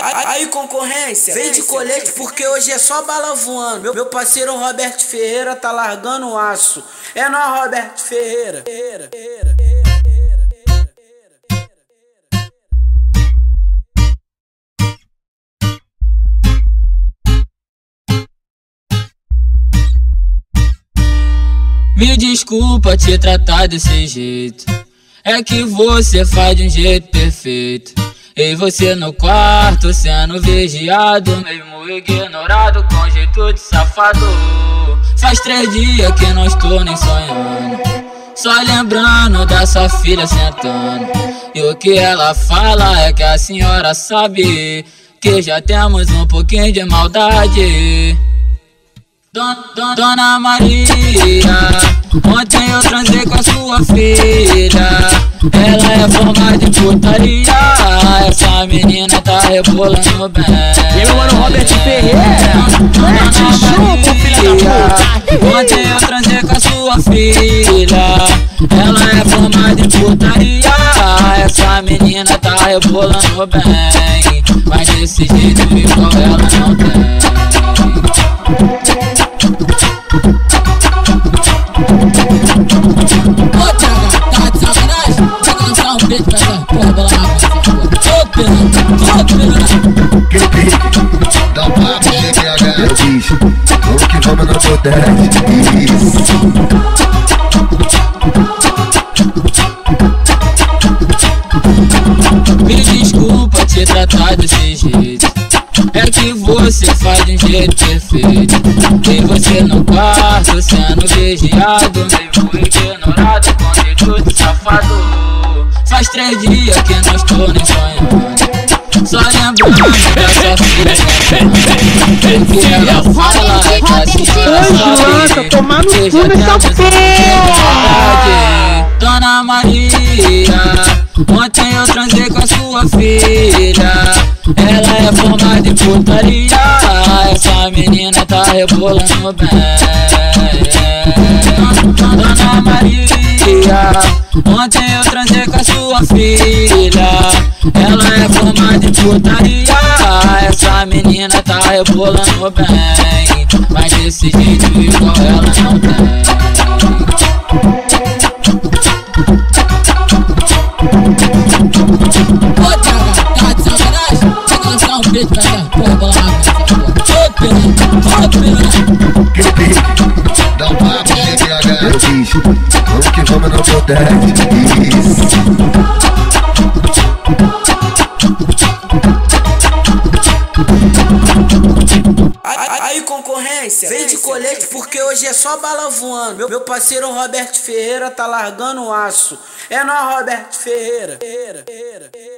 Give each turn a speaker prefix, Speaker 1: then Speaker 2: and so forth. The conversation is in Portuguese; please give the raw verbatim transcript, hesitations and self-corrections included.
Speaker 1: Aí, concorrência, vem de colete porque hoje é só bala voando. Meu, meu parceiro Roberto Ferreira tá largando o aço. É nóis, Roberto Ferreira. Ferreira, Ferreira, Ferreira,
Speaker 2: Me desculpa te tratar desse jeito, é que você faz de um jeito perfeito. E você no quarto sendo vigiado, mesmo ignorado com jeito de safado. Faz três dias que não estou nem sonhando, só lembrando da sua filha sentando. E o que ela fala é que a senhora sabe que já temos um pouquinho de maldade. Don, don, Dona Maria, ontem eu transei com a sua filha. Ela é formada em putaria, essa menina tá rebolando bem.
Speaker 3: E meu mano Robert Ferreira, mete chupa, filha da puta.
Speaker 2: Ontem eu transei com a sua filha. Ela é formada em putaria, essa menina tá rebolando bem. Mas desse jeito igual ela não tem. Ô Thiago, tá de sacanagem? Vai lançar um beijo pra essa porra bola na mão. Ô piranha, ô piranha.
Speaker 4: Clique, dá um papo, G H. É o bicho, vamos que vamos no poder. Isso.
Speaker 2: Me desculpa te tratar desse jeito, é que você faz de um jeito perfeito. E você no quarto sendo vigiado, meio ignorado com jeito de safado. Faz três dias que não estou nem sonhando, só lembrando da sua filha sentando. O que ela fala é que a senhora sabe que já temos um pouquinho de maldade. Dona Maria, ontem eu transei com a sua filha. Ela é formada em putaria, essa menina tá rebolando bem. Dona Maria, ontem eu transei com a sua filha. Ela é formada em putaria, essa menina tá rebolando bem. Mas desse jeito igual ela não tem. Ô Thiago, tá de sacanagem? Vai lançar um beijo pra essa porra bola na mão. Ô piranha, ô piranha.
Speaker 4: Clique, dá um papo, G H. É o bicho, vamos que vamos no poder. Isso.
Speaker 1: Aí, concorrência, vem de colete porque hoje é só bala voando. Meu, meu parceiro Roberto Ferreira tá largando o aço. É nóis, Roberto Ferreira. Ferreira, Ferreira, Ferreira.